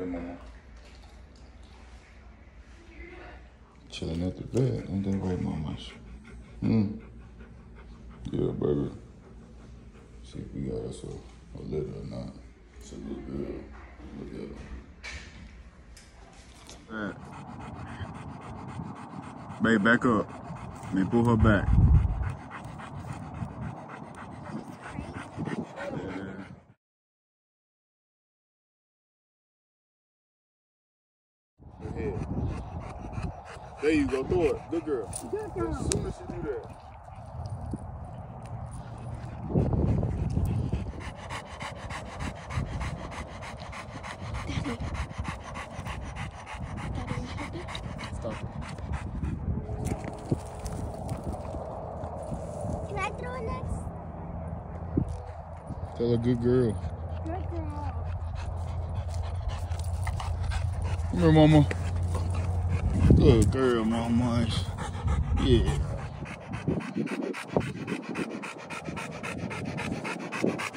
here, mama. Chilling at the bed. Ain't that right, mama? Yeah, baby. See if we got us a litter or not. It's a little girl. Look at her. Babe, back up. Let me pull her back. Go ahead. There you go. Throw it. Good girl. Good girl. As soon as you do that. Stop it. Can I throw it next? Tell her good girl. Good girl. Come here, mama. Good girl, mama. Yeah.